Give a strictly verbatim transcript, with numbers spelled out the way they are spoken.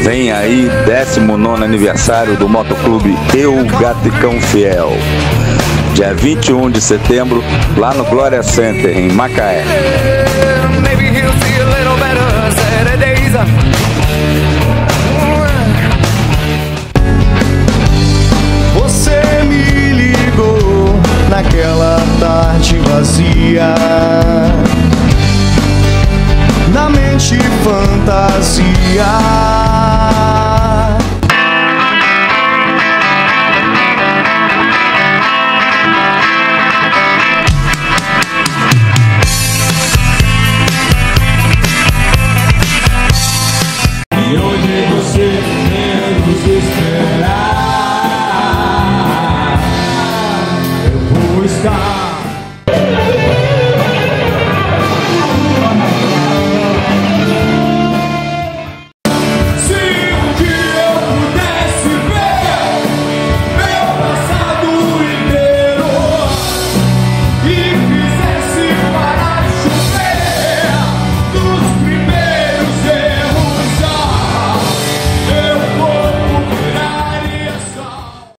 Vem aí, décimo nono aniversário do Motoclube Eu Gaticão Fiel. Dia vinte e um de setembro, lá no Glória Center, em Macaé. Você me ligou naquela tarde vazia, na mente fantasia. E onde você menos está,